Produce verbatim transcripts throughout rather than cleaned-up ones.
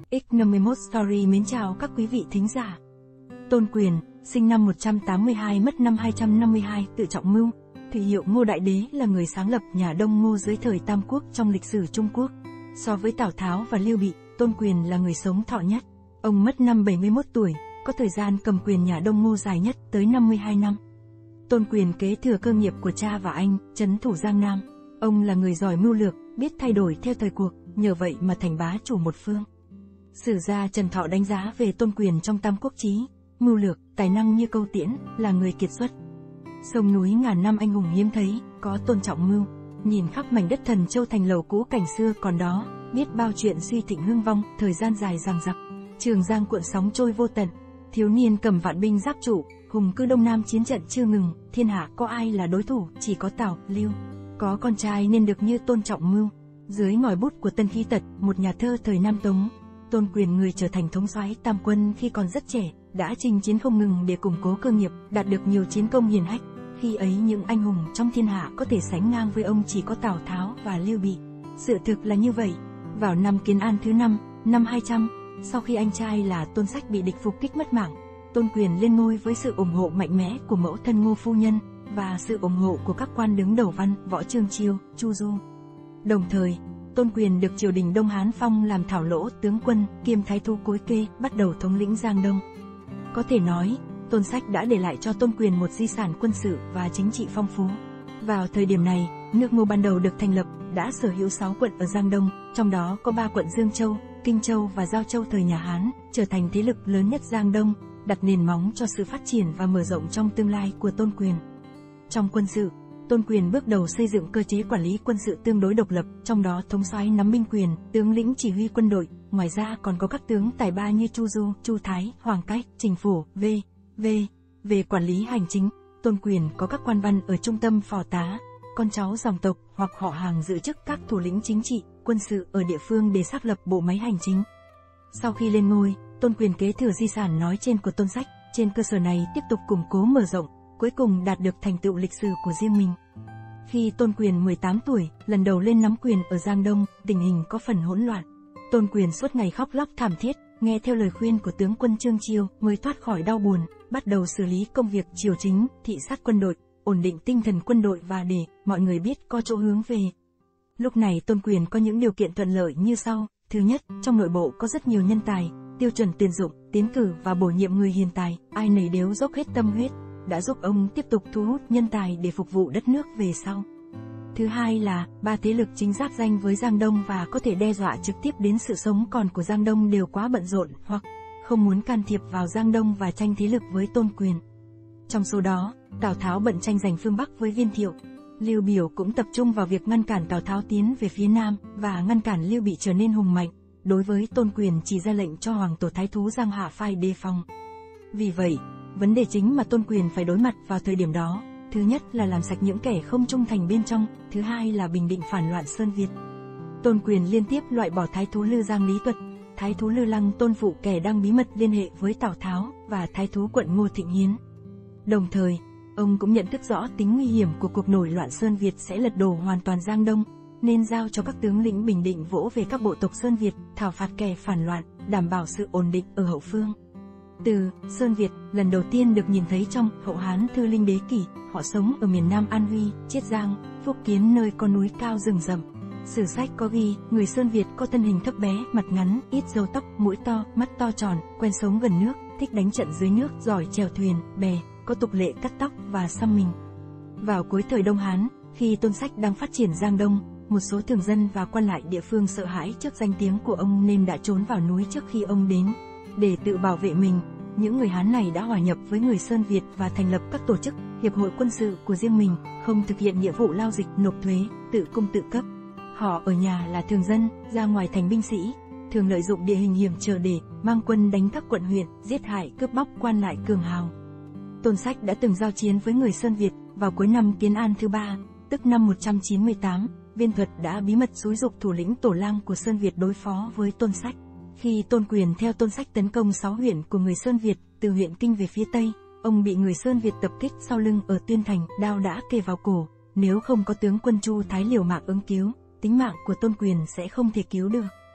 X năm mươi mốt Story mến chào các quý vị thính giả. Tôn Quyền, sinh năm một trăm tám mươi hai mất năm hai trăm năm mươi hai, tự trọng Mưu, thủy hiệu Ngô Đại Đế, là người sáng lập nhà Đông Ngô dưới thời Tam Quốc trong lịch sử Trung Quốc. So với Tào Tháo và Lưu Bị, Tôn Quyền là người sống thọ nhất. Ông mất năm bảy mươi mốt tuổi, có thời gian cầm quyền nhà Đông Ngô dài nhất tới năm mươi hai năm. Tôn Quyền kế thừa cơ nghiệp của cha và anh, trấn thủ Giang Nam. Ông là người giỏi mưu lược, biết thay đổi theo thời cuộc, nhờ vậy mà thành bá chủ một phương. Sử gia Trần Thọ đánh giá về Tôn Quyền trong Tam Quốc Chí: mưu lược, tài năng như câu tiễn, là người kiệt xuất. Sông núi ngàn năm anh hùng hiếm thấy, có tôn trọng mưu. Nhìn khắp mảnh đất Thần Châu thành lầu cũ cảnh xưa còn đó, biết bao chuyện suy thịnh hưng vong, thời gian dài dằng dặc. Trường Giang cuộn sóng trôi vô tận, thiếu niên cầm vạn binh giáp trụ, hùng cư Đông Nam chiến trận chưa ngừng, thiên hạ có ai là đối thủ, chỉ có Tào, Lưu. Có con trai nên được như tôn trọng mưu. Dưới ngòi bút của Tân Khí Tật, một nhà thơ thời Nam Tống, Tôn Quyền người trở thành thống soái tam quân khi còn rất trẻ, đã chinh chiến không ngừng để củng cố cơ nghiệp, đạt được nhiều chiến công hiển hách. Khi ấy những anh hùng trong thiên hạ có thể sánh ngang với ông chỉ có Tào Tháo và Lưu Bị. Sự thực là như vậy. Vào năm Kiến An thứ năm, năm hai trăm, sau khi anh trai là Tôn Sách bị địch phục kích mất mạng, Tôn Quyền lên ngôi với sự ủng hộ mạnh mẽ của mẫu thân Ngô phu nhân và sự ủng hộ của các quan đứng đầu Văn, Võ Trương Chiêu, Chu Du. Đồng thời, Tôn Quyền được triều đình Đông Hán phong làm thảo lỗ tướng quân, kiêm thái thú Cối Kê, bắt đầu thống lĩnh Giang Đông. Có thể nói, Tôn Sách đã để lại cho Tôn Quyền một di sản quân sự và chính trị phong phú. Vào thời điểm này, nước Ngô ban đầu được thành lập, đã sở hữu sáu quận ở Giang Đông, trong đó có ba quận Dương Châu, Kinh Châu và Giao Châu thời nhà Hán, trở thành thế lực lớn nhất Giang Đông, đặt nền móng cho sự phát triển và mở rộng trong tương lai của Tôn Quyền. Trong quân sự, Tôn Quyền bước đầu xây dựng cơ chế quản lý quân sự tương đối độc lập, trong đó thống soái nắm binh quyền, tướng lĩnh chỉ huy quân đội, ngoài ra còn có các tướng tài ba như Chu Du, Chu Thái, Hoàng Cách, Trình Phổ, v. v. Về quản lý hành chính, Tôn Quyền có các quan văn ở trung tâm phò tá, con cháu dòng tộc hoặc họ hàng giữ chức các thủ lĩnh chính trị, quân sự ở địa phương để xác lập bộ máy hành chính. Sau khi lên ngôi, Tôn Quyền kế thừa di sản nói trên của Tôn Sách, trên cơ sở này tiếp tục củng cố mở rộng, cuối cùng đạt được thành tựu lịch sử của riêng mình. Khi Tôn Quyền mười tám tuổi, lần đầu lên nắm quyền ở Giang Đông, tình hình có phần hỗn loạn. Tôn Quyền suốt ngày khóc lóc thảm thiết, nghe theo lời khuyên của tướng quân Trương Chiêu mới thoát khỏi đau buồn, bắt đầu xử lý công việc triều chính, thị sát quân đội, ổn định tinh thần quân đội và để mọi người biết có chỗ hướng về. Lúc này Tôn Quyền có những điều kiện thuận lợi như sau. Thứ nhất, trong nội bộ có rất nhiều nhân tài, tiêu chuẩn tuyển dụng, tiến cử và bổ nhiệm người hiền tài, ai nấy đều dốc hết tâm huyết, đã giúp ông tiếp tục thu hút nhân tài để phục vụ đất nước về sau. Thứ hai là, ba thế lực chính giáp danh với Giang Đông và có thể đe dọa trực tiếp đến sự sống còn của Giang Đông đều quá bận rộn hoặc không muốn can thiệp vào Giang Đông và tranh thế lực với Tôn Quyền. Trong số đó, Tào Tháo bận tranh giành phương Bắc với Viên Thiệu. Lưu Biểu cũng tập trung vào việc ngăn cản Tào Tháo tiến về phía Nam và ngăn cản Lưu Bị trở nên hùng mạnh. Đối với Tôn Quyền chỉ ra lệnh cho Hoàng Tổ Thái Thú Giang Hạ phải đề phòng. Vì vậy, vấn đề chính mà Tôn Quyền phải đối mặt vào thời điểm đó, thứ nhất là làm sạch những kẻ không trung thành bên trong, thứ hai là bình định phản loạn Sơn Việt. Tôn Quyền liên tiếp loại bỏ Thái thú Lư Giang Lý Tuật, Thái thú Lư Lăng Tôn Phụ kẻ đang bí mật liên hệ với Tào Tháo và Thái thú quận Ngô Thịnh Hiến. Đồng thời, ông cũng nhận thức rõ tính nguy hiểm của cuộc nổi loạn Sơn Việt sẽ lật đổ hoàn toàn Giang Đông, nên giao cho các tướng lĩnh bình định vỗ về các bộ tộc Sơn Việt, thảo phạt kẻ phản loạn, đảm bảo sự ổn định ở hậu phương. Từ Sơn Việt lần đầu tiên được nhìn thấy trong Hậu Hán Thư Linh Đế Kỷ, họ sống ở miền Nam An Huy, Chiết Giang, Phúc Kiến nơi có núi cao rừng rậm. Sử sách có ghi, người Sơn Việt có thân hình thấp bé, mặt ngắn, ít râu tóc, mũi to, mắt to tròn, quen sống gần nước, thích đánh trận dưới nước, giỏi chèo thuyền, bè, có tục lệ cắt tóc và xăm mình. Vào cuối thời Đông Hán, khi Tôn Sách đang phát triển Giang Đông, một số thường dân và quan lại địa phương sợ hãi trước danh tiếng của ông nên đã trốn vào núi trước khi ông đến. Để tự bảo vệ mình, những người Hán này đã hòa nhập với người Sơn Việt và thành lập các tổ chức, hiệp hội quân sự của riêng mình, không thực hiện nghĩa vụ lao dịch, nộp thuế, tự cung tự cấp. Họ ở nhà là thường dân, ra ngoài thành binh sĩ, thường lợi dụng địa hình hiểm trở để mang quân đánh các quận huyện, giết hại, cướp bóc quan lại cường hào. Tôn Sách đã từng giao chiến với người Sơn Việt. Vào cuối năm Kiến An thứ ba, tức năm một trăm chín mươi tám, Viên Thuật đã bí mật xúi giục thủ lĩnh Tổ Lang của Sơn Việt đối phó với Tôn Sách. Khi Tôn Quyền theo Tôn Sách tấn công sáu huyện của người Sơn Việt, từ huyện Kinh về phía Tây, ông bị người Sơn Việt tập kích sau lưng ở Tuyên Thành, đao đã kề vào cổ. Nếu không có tướng quân Chu Thái liều mạng ứng cứu, tính mạng của Tôn Quyền sẽ không thể cứu được.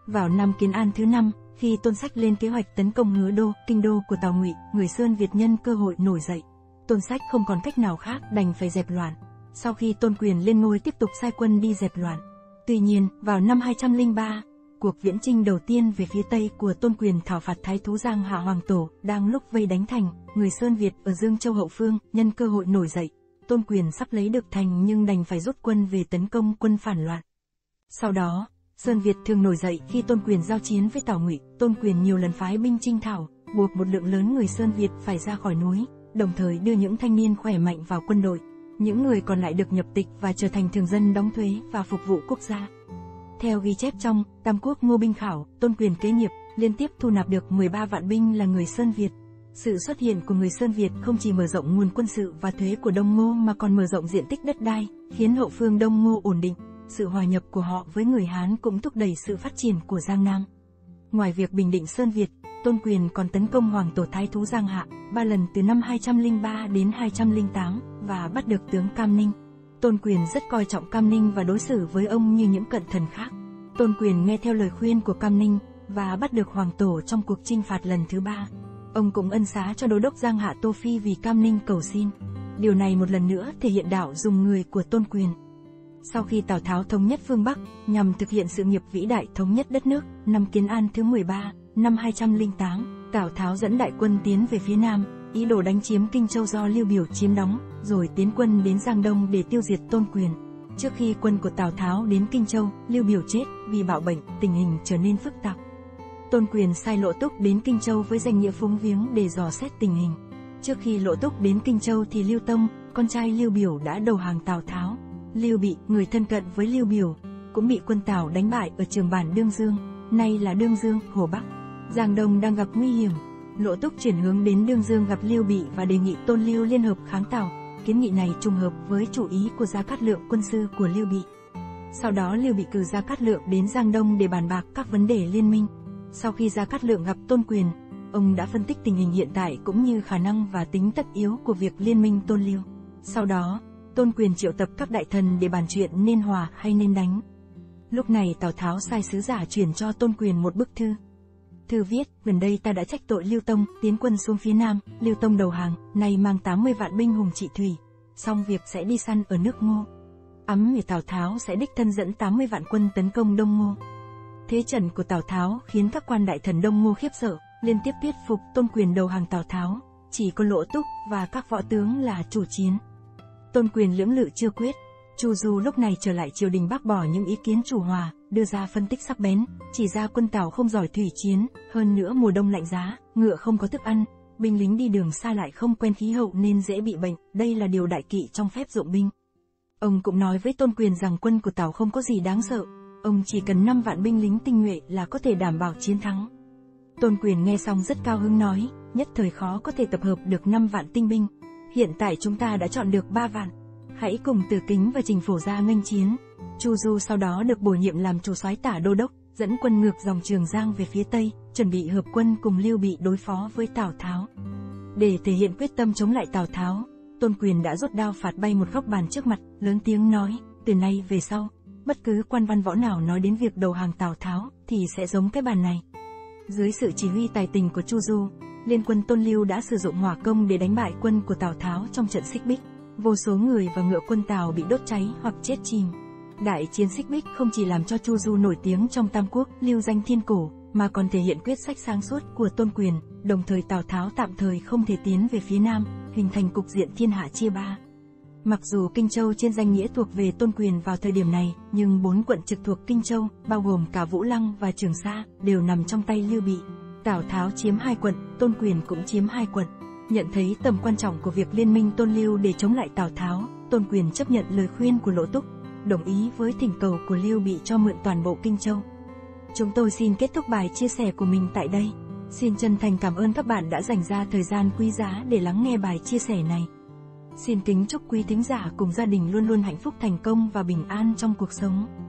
Vào năm Kiến An thứ năm, khi Tôn Sách lên kế hoạch tấn công Hứa Đô, kinh đô của Tào Ngụy, người Sơn Việt nhân cơ hội nổi dậy. Tôn Sách không còn cách nào khác đành phải dẹp loạn. Sau khi Tôn Quyền lên ngôi tiếp tục sai quân đi dẹp loạn. Tuy nhiên, vào năm hai trăm lẻ ba, cuộc viễn chinh đầu tiên về phía Tây của Tôn Quyền thảo phạt thái thú Giang Hạ Hoàng Tổ, đang lúc vây đánh thành, người Sơn Việt ở Dương Châu hậu phương, nhân cơ hội nổi dậy. Tôn Quyền sắp lấy được thành nhưng đành phải rút quân về tấn công quân phản loạn. Sau đó, Sơn Việt thường nổi dậy khi Tôn Quyền giao chiến với Tào Ngụy. Tôn Quyền nhiều lần phái binh chinh thảo, buộc một lượng lớn người Sơn Việt phải ra khỏi núi, đồng thời đưa những thanh niên khỏe mạnh vào quân đội. Những người còn lại được nhập tịch và trở thành thường dân đóng thuế và phục vụ quốc gia. Theo ghi chép trong Tam Quốc Ngô Binh Khảo, Tôn Quyền kế nghiệp, liên tiếp thu nạp được mười ba vạn binh là người Sơn Việt. Sự xuất hiện của người Sơn Việt không chỉ mở rộng nguồn quân sự và thuế của Đông Ngô mà còn mở rộng diện tích đất đai, khiến hậu phương Đông Ngô ổn định. Sự hòa nhập của họ với người Hán cũng thúc đẩy sự phát triển của Giang Nam. Ngoài việc bình định Sơn Việt, Tôn Quyền còn tấn công Hoàng Tổ thái thú Giang Hạ ba lần từ năm hai trăm lẻ ba đến hai trăm lẻ tám và bắt được tướng Cam Ninh. Tôn Quyền rất coi trọng Cam Ninh và đối xử với ông như những cận thần khác. Tôn Quyền nghe theo lời khuyên của Cam Ninh và bắt được Hoàng Tổ trong cuộc chinh phạt lần thứ ba. Ông cũng ân xá cho đô đốc Giang Hạ Tô Phi vì Cam Ninh cầu xin. Điều này một lần nữa thể hiện đạo dùng người của Tôn Quyền. Sau khi Tào Tháo thống nhất phương Bắc, nhằm thực hiện sự nghiệp vĩ đại thống nhất đất nước, năm Kiến An thứ mười ba, năm hai trăm lẻ tám, Tào Tháo dẫn đại quân tiến về phía Nam, ý đồ đánh chiếm Kinh Châu do Lưu Biểu chiếm đóng, rồi tiến quân đến Giang Đông để tiêu diệt Tôn Quyền. Trước khi quân của Tào Tháo đến Kinh Châu, Lưu Biểu chết vì bạo bệnh, tình hình trở nên phức tạp. Tôn Quyền sai Lộ Túc đến Kinh Châu với danh nghĩa phúng viếng để dò xét tình hình. Trước khi Lộ Túc đến Kinh Châu thì Lưu Tông, con trai Lưu Biểu đã đầu hàng Tào Tháo. Lưu Bị, người thân cận với Lưu Biểu, cũng bị quân Tào đánh bại ở Trường Bản Đương Dương, nay là Đương Dương, Hồ Bắc. Giang Đông đang gặp nguy hiểm. Lộ Túc chuyển hướng đến Đương Dương gặp Lưu Bị và đề nghị Tôn Lưu liên hợp kháng Tào. Kiến nghị này trùng hợp với chủ ý của Gia Cát Lượng, quân sư của Lưu Bị. Sau đó Lưu Bị cử Gia Cát Lượng đến Giang Đông để bàn bạc các vấn đề liên minh. Sau khi Gia Cát Lượng gặp Tôn Quyền, ông đã phân tích tình hình hiện tại cũng như khả năng và tính tất yếu của việc liên minh Tôn Lưu. Sau đó, Tôn Quyền triệu tập các đại thần để bàn chuyện nên hòa hay nên đánh. Lúc này Tào Tháo sai sứ giả chuyển cho Tôn Quyền một bức thư. Thư viết, gần đây ta đã trách tội Lưu Tông, tiến quân xuống phía Nam, Lưu Tông đầu hàng, nay mang tám mươi vạn binh hùng trị thủy, xong việc sẽ đi săn ở nước Ngô. Ắm về Tào Tháo sẽ đích thân dẫn tám mươi vạn quân tấn công Đông Ngô. Thế trận của Tào Tháo khiến các quan đại thần Đông Ngô khiếp sợ, liên tiếp thuyết phục Tôn Quyền đầu hàng Tào Tháo, chỉ có Lộ Túc và các võ tướng là chủ chiến. Tôn Quyền lưỡng lự chưa quyết. Chu Du lúc này trở lại triều đình bác bỏ những ý kiến chủ hòa, đưa ra phân tích sắc bén, chỉ ra quân Tào không giỏi thủy chiến, hơn nữa mùa đông lạnh giá, ngựa không có thức ăn, binh lính đi đường xa lại không quen khí hậu nên dễ bị bệnh, đây là điều đại kỵ trong phép dụng binh. Ông cũng nói với Tôn Quyền rằng quân của Tào không có gì đáng sợ, ông chỉ cần năm vạn binh lính tinh nhuệ là có thể đảm bảo chiến thắng. Tôn Quyền nghe xong rất cao hứng nói, nhất thời khó có thể tập hợp được năm vạn tinh binh. Hiện tại chúng ta đã chọn được ba vạn. Hãy cùng Từ Kính và Trình Phổ ra nghênh chiến. Chu Du sau đó được bổ nhiệm làm chủ soái tả đô đốc, dẫn quân ngược dòng Trường Giang về phía Tây, chuẩn bị hợp quân cùng Lưu Bị đối phó với Tào Tháo. Để thể hiện quyết tâm chống lại Tào Tháo, Tôn Quyền đã rút đao phạt bay một góc bàn trước mặt, lớn tiếng nói, từ nay về sau, bất cứ quan văn võ nào nói đến việc đầu hàng Tào Tháo thì sẽ giống cái bàn này. Dưới sự chỉ huy tài tình của Chu Du, liên quân Tôn Lưu đã sử dụng hỏa công để đánh bại quân của Tào Tháo trong trận Xích Bích. Vô số người và ngựa quân Tào bị đốt cháy hoặc chết chìm. Đại chiến Xích Bích không chỉ làm cho Chu Du nổi tiếng trong Tam Quốc, lưu danh thiên cổ, mà còn thể hiện quyết sách sáng suốt của Tôn Quyền, đồng thời Tào Tháo tạm thời không thể tiến về phía Nam, hình thành cục diện thiên hạ chia ba. Mặc dù Kinh Châu trên danh nghĩa thuộc về Tôn Quyền vào thời điểm này, nhưng bốn quận trực thuộc Kinh Châu, bao gồm cả Vũ Lăng và Trường Sa, đều nằm trong tay Lưu Bị. Tào Tháo chiếm hai quận, Tôn Quyền cũng chiếm hai quận. Nhận thấy tầm quan trọng của việc liên minh Tôn Lưu để chống lại Tào Tháo, Tôn Quyền chấp nhận lời khuyên của Lộ Túc, đồng ý với thỉnh cầu của Lưu Bị cho mượn toàn bộ Kinh Châu. Chúng tôi xin kết thúc bài chia sẻ của mình tại đây. Xin chân thành cảm ơn các bạn đã dành ra thời gian quý giá để lắng nghe bài chia sẻ này. Xin kính chúc quý thính giả cùng gia đình luôn luôn hạnh phúc, thành công và bình an trong cuộc sống.